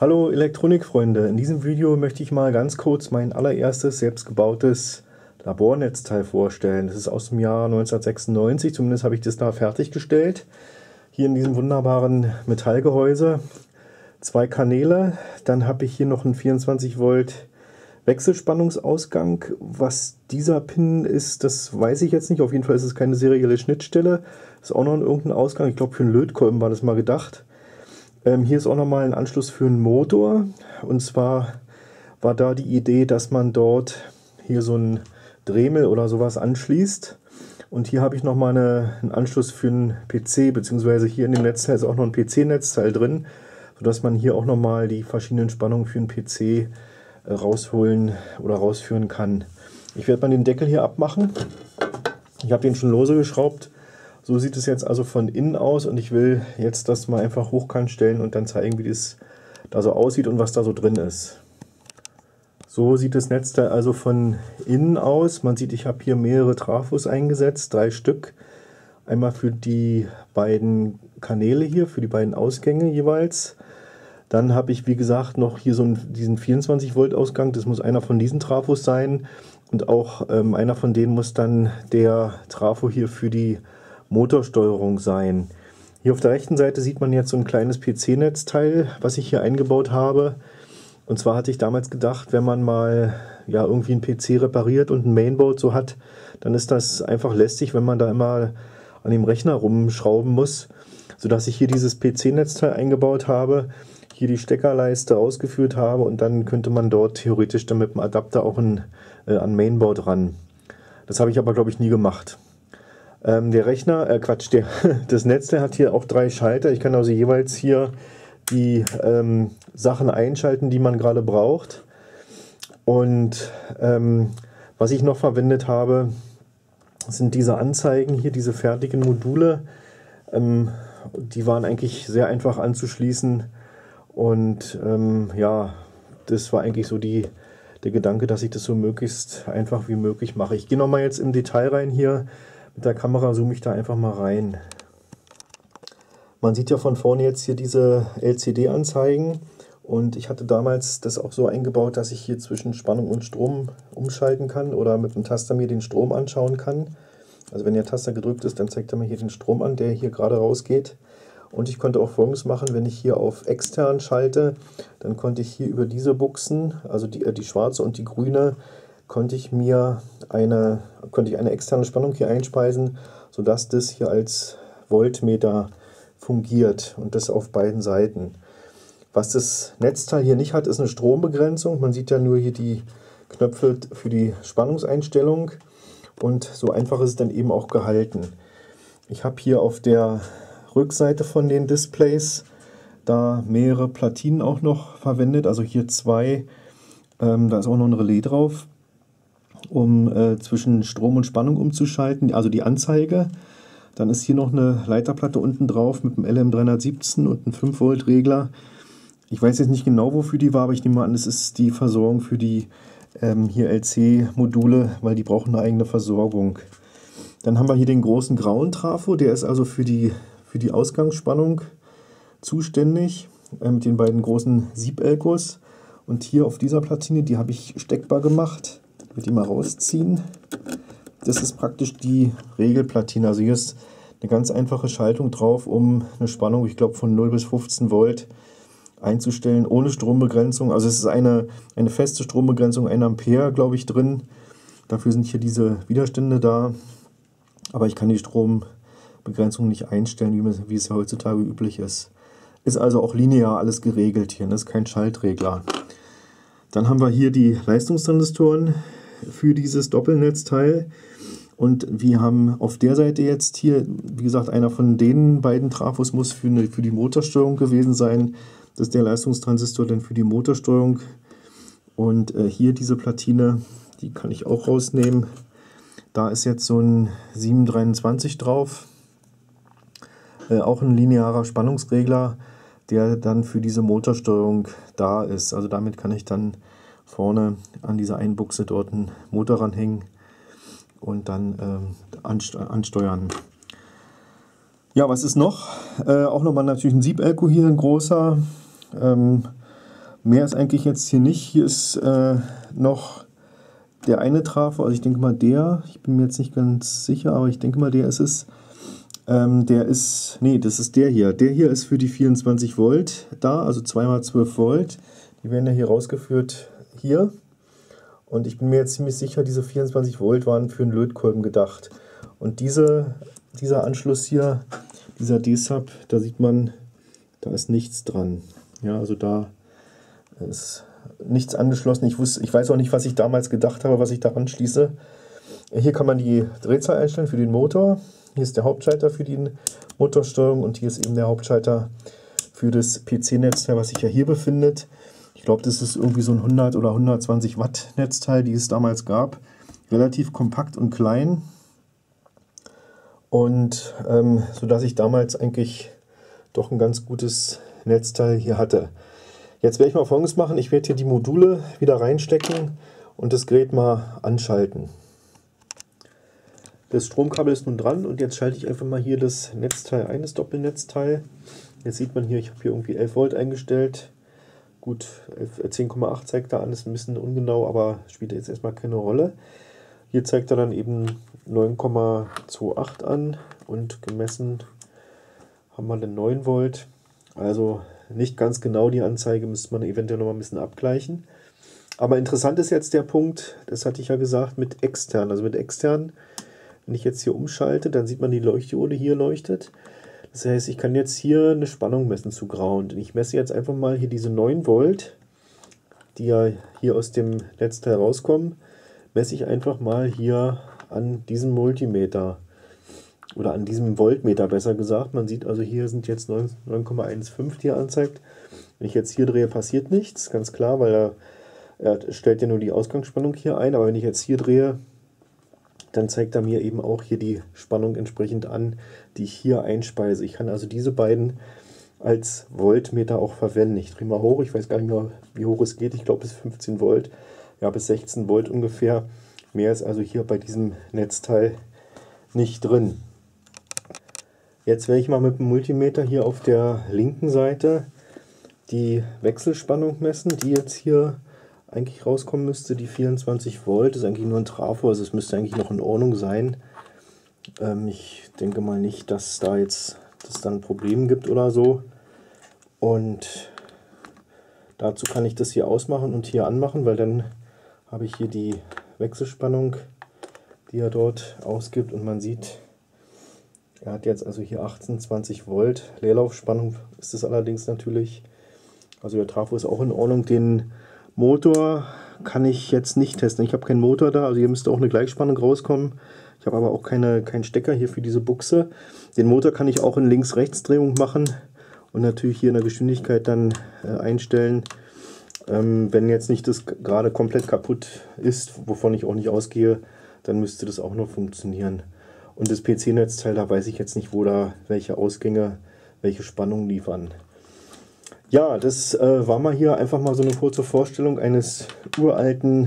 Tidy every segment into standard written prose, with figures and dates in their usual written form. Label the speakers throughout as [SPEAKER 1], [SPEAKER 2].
[SPEAKER 1] Hallo Elektronikfreunde, in diesem Video möchte ich mal ganz kurz mein allererstes selbstgebautes Labornetzteil vorstellen. Das ist aus dem Jahr 1996, zumindest habe ich das da fertiggestellt. Hier in diesem wunderbaren Metallgehäuse. 2 Kanäle, dann habe ich hier noch einen 24 Volt Wechselspannungsausgang. Was dieser Pin ist, das weiß ich jetzt nicht. Auf jeden Fall ist es keine serielle Schnittstelle. Ist auch noch irgendein Ausgang. Ich glaube, für einen Lötkolben war das mal gedacht. Hier ist auch nochmal ein Anschluss für einen Motor. Und zwar war da die Idee, dass man dort hier so ein Dremel oder sowas anschließt. Und hier habe ich nochmal einen Anschluss für einen PC, beziehungsweise hier in dem Netzteil ist auch noch ein PC-Netzteil drin, sodass man hier auch nochmal die verschiedenen Spannungen für einen PC rausholen oder rausführen kann. Ich werde mal den Deckel hier abmachen. Ich habe den schon lose geschraubt. So sieht es jetzt also von innen aus und ich will jetzt das mal einfach hochkant stellen und dann zeigen, wie das da so aussieht und was da so drin ist. So sieht das Netzteil also von innen aus. Man sieht, ich habe hier mehrere Trafos eingesetzt, 3 Stück. Einmal für die beiden Kanäle hier, für die beiden Ausgänge jeweils. Dann habe ich, wie gesagt, noch hier so diesen 24 Volt Ausgang. Das muss einer von diesen Trafos sein. Und auch einer von denen muss dann der Trafo hier für die Motorsteuerung sein. Hier auf der rechten Seite sieht man jetzt so ein kleines PC-Netzteil, was ich hier eingebaut habe. Und zwar hatte ich damals gedacht, wenn man mal irgendwie einen PC repariert und ein Mainboard so hat, dann ist das einfach lästig, wenn man da immer an dem Rechner rumschrauben muss, sodass ich hier dieses PC-Netzteil eingebaut habe, hier die Steckerleiste ausgeführt habe und dann könnte man dort theoretisch dann mit dem Adapter auch an Mainboard ran. Das habe ich aber, glaube ich, nie gemacht. Der Rechner, das Netzteil hat hier auch 3 Schalter. Ich kann also jeweils hier die Sachen einschalten, die man gerade braucht. Und was ich noch verwendet habe, sind diese Anzeigen hier, diese fertigen Module. Die waren eigentlich sehr einfach anzuschließen. Und das war eigentlich so der Gedanke, dass ich das so möglichst einfach wie möglich mache. Ich gehe nochmal jetzt im Detail rein hier. Mit der Kamera zoome ich da einfach mal rein. Man sieht ja von vorne jetzt hier diese LCD-Anzeigen und ich hatte damals das auch so eingebaut, dass ich hier zwischen Spannung und Strom umschalten kann oder mit dem Taster mir den Strom anschauen kann. Also wenn der Taster gedrückt ist, dann zeigt er mir hier den Strom an, der hier gerade rausgeht. Und ich konnte auch Folgendes machen, wenn ich hier auf extern schalte, dann konnte ich hier über diese Buchsen, also die schwarze und die grüne, konnte ich eine externe Spannung hier einspeisen, sodass das hier als Voltmeter fungiert und das auf beiden Seiten. Was das Netzteil hier nicht hat, ist eine Strombegrenzung. Man sieht ja nur hier die Knöpfe für die Spannungseinstellung und so einfach ist es dann eben auch gehalten. Ich habe hier auf der Rückseite von den Displays da mehrere Platinen auch noch verwendet, also hier 2, da ist auch noch ein Relais drauf, um zwischen Strom und Spannung umzuschalten, also die Anzeige. Dann ist hier noch eine Leiterplatte unten drauf mit einem LM317 und einem 5 Volt Regler. Ich weiß jetzt nicht genau, wofür die war, aber ich nehme mal an, das ist die Versorgung für die hier LC-Module, weil die brauchen eine eigene Versorgung. Dann haben wir hier den großen grauen Trafo, der ist also für die Ausgangsspannung zuständig, mit den beiden großen Sieb-Elkos. Und hier auf dieser Platine, die habe ich steckbar gemacht. Ich will die mal rausziehen. Das ist praktisch die Regelplatine. Also hier ist eine ganz einfache Schaltung drauf, um eine Spannung, ich glaube von 0 bis 15 Volt einzustellen, ohne Strombegrenzung. Also es ist eine feste Strombegrenzung, 1 Ampere, glaube ich, drin. Dafür sind hier diese Widerstände da. Aber ich kann die Strombegrenzung nicht einstellen, wie es ja heutzutage üblich ist. Ist also auch linear alles geregelt hier, das ist kein Schaltregler. Dann haben wir hier die Leistungstransistoren für dieses Doppelnetzteil. Und wir haben auf der Seite jetzt hier, wie gesagt, einer von den beiden Trafos muss für die Motorsteuerung gewesen sein. Das ist der Leistungstransistor dann für die Motorsteuerung. Und hier diese Platine, die kann ich auch rausnehmen. Da ist jetzt so ein 723 drauf. Auch ein linearer Spannungsregler, der dann für diese Motorsteuerung da ist. Also damit kann ich dann vorne an dieser Einbuchse dort einen Motor ranhängen und dann ansteuern. Ja, was ist noch? Auch nochmal natürlich ein Sieb-Elko hier, ein großer. Mehr ist eigentlich jetzt hier nicht. Hier ist noch der eine Trafo, also ich denke mal der, ich bin mir jetzt nicht ganz sicher, aber ich denke mal der ist es. Der ist, nee, das ist der hier. Der hier ist für die 24 Volt da, also 2x12 Volt. Die werden ja hier rausgeführt, hier. Und ich bin mir jetzt ziemlich sicher, diese 24 Volt waren für einen Lötkolben gedacht. Und dieser Anschluss hier, dieser D-Sub, da sieht man, da ist nichts dran. Ja, also da ist nichts angeschlossen. Ich weiß auch nicht, was ich damals gedacht habe, was ich da anschließe. Hier kann man die Drehzahl einstellen für den Motor. Hier ist der Hauptschalter für die Motorsteuerung und hier ist eben der Hauptschalter für das PC-Netzteil, was sich ja hier befindet. Ich glaube, das ist irgendwie so ein 100 oder 120 Watt Netzteil, die es damals gab. Relativ kompakt und klein. Und sodass ich damals eigentlich doch ein ganz gutes Netzteil hier hatte. Jetzt werde ich mal Folgendes machen. Ich werde hier die Module wieder reinstecken und das Gerät mal anschalten. Das Stromkabel ist nun dran und jetzt schalte ich einfach mal hier das Netzteil ein, das Doppelnetzteil. Jetzt sieht man hier, ich habe hier irgendwie 11 Volt eingestellt. Gut, 10,8 zeigt er an, ist ein bisschen ungenau, aber spielt jetzt erstmal keine Rolle. Hier zeigt er dann eben 9,28 an und gemessen haben wir dann 9 Volt. Also nicht ganz genau die Anzeige, müsste man eventuell noch mal ein bisschen abgleichen. Aber interessant ist jetzt der Punkt, das hatte ich ja gesagt, mit extern. Also mit extern, wenn ich jetzt hier umschalte, dann sieht man die Leuchtdiode hier leuchtet. Das heißt, ich kann jetzt hier eine Spannung messen zu Ground. Und ich messe jetzt einfach mal hier diese 9 Volt, die ja hier aus dem Netzteil rauskommen, messe ich einfach mal hier an diesem Multimeter. Oder an diesem Voltmeter besser gesagt. Man sieht also, hier sind jetzt 9,15, die er anzeigt. Wenn ich jetzt hier drehe, passiert nichts, ganz klar, weil er stellt ja nur die Ausgangsspannung hier ein. Aber wenn ich jetzt hier drehe, dann zeigt er mir eben auch hier die Spannung entsprechend an, die ich hier einspeise. Ich kann also diese beiden als Voltmeter auch verwenden. Ich drehe mal hoch, ich weiß gar nicht mehr, wie hoch es geht. Ich glaube bis 15 Volt, ja bis 16 Volt ungefähr. Mehr ist also hier bei diesem Netzteil nicht drin. Jetzt werde ich mal mit dem Multimeter hier auf der linken Seite die Wechselspannung messen, die jetzt hier eigentlich rauskommen müsste. Die 24 Volt ist eigentlich nur ein Trafo, also es müsste eigentlich noch in Ordnung sein. Ich denke mal nicht, dass da jetzt das dann ein Problem gibt oder so. Und dazu kann ich das hier ausmachen und hier anmachen, weil dann habe ich hier die Wechselspannung, die er dort ausgibt, und man sieht, er hat jetzt also hier 28 Volt. Leerlaufspannung ist es allerdings natürlich. Also der Trafo ist auch in Ordnung. Den Motor kann ich jetzt nicht testen. Ich habe keinen Motor da, also hier müsste auch eine Gleichspannung rauskommen. Ich habe aber auch keinen Stecker hier für diese Buchse. Den Motor kann ich auch in Links-Rechts-Drehung machen und natürlich hier in der Geschwindigkeit dann einstellen. Wenn jetzt nicht das gerade komplett kaputt ist, wovon ich auch nicht ausgehe, dann müsste das auch noch funktionieren. Und das PC-Netzteil, da weiß ich jetzt nicht, wo da welche Ausgänge, welche Spannung liefern. Ja, das war mal hier einfach mal so eine kurze Vorstellung eines uralten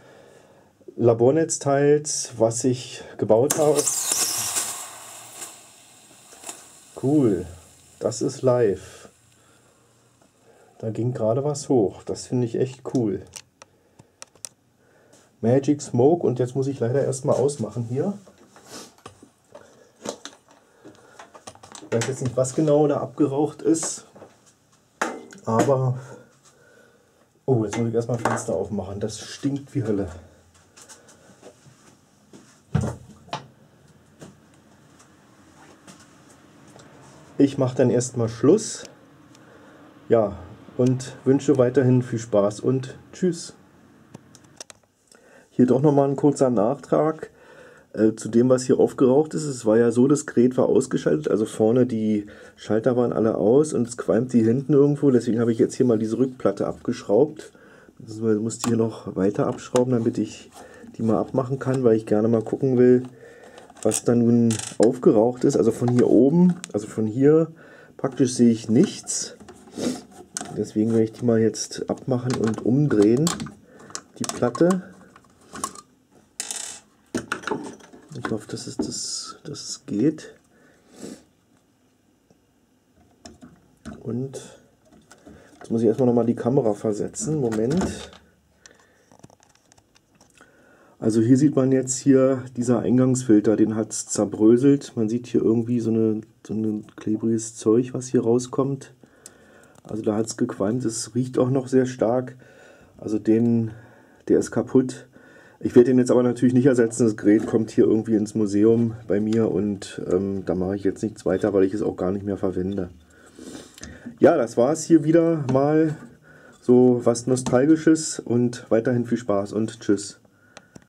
[SPEAKER 1] Labornetzteils, was ich gebaut habe. Cool, das ist live. Da ging gerade was hoch, das finde ich echt cool. Magic Smoke, und jetzt muss ich leider erstmal ausmachen hier. Ich weiß jetzt nicht, was genau da abgeraucht ist. Aber, oh, jetzt muss ich erstmal Fenster aufmachen. Das stinkt wie Hölle. Ich mache dann erstmal Schluss. Ja, und wünsche weiterhin viel Spaß und tschüss. Hier doch nochmal ein kurzer Nachtrag zu dem, was hier aufgeraucht ist. Es war ja so, das Gerät war ausgeschaltet, also vorne die Schalter waren alle aus und es qualmt hier hinten irgendwo. Deswegen habe ich jetzt hier mal diese Rückplatte abgeschraubt. Ich muss die hier noch weiter abschrauben, damit ich die mal abmachen kann, weil ich gerne mal gucken will, was da nun aufgeraucht ist. Also von hier oben, also von hier praktisch sehe ich nichts. Deswegen werde ich die mal jetzt abmachen und umdrehen, die Platte. Ich hoffe, dass es geht. Und Jetzt muss ich erstmal nochmal die Kamera versetzen. Moment. Also hier sieht man jetzt hier, dieser Eingangsfilter, den hat es zerbröselt. Man sieht hier irgendwie so ein klebriges Zeug, was hier rauskommt. Also da hat es gequalmt. Es riecht auch noch sehr stark. Also der ist kaputt. Ich werde den jetzt aber natürlich nicht ersetzen. Das Gerät kommt hier irgendwie ins Museum bei mir und da mache ich jetzt nichts weiter, weil ich es auch gar nicht mehr verwende. Ja, das war es hier wieder mal. So was Nostalgisches und weiterhin viel Spaß und tschüss.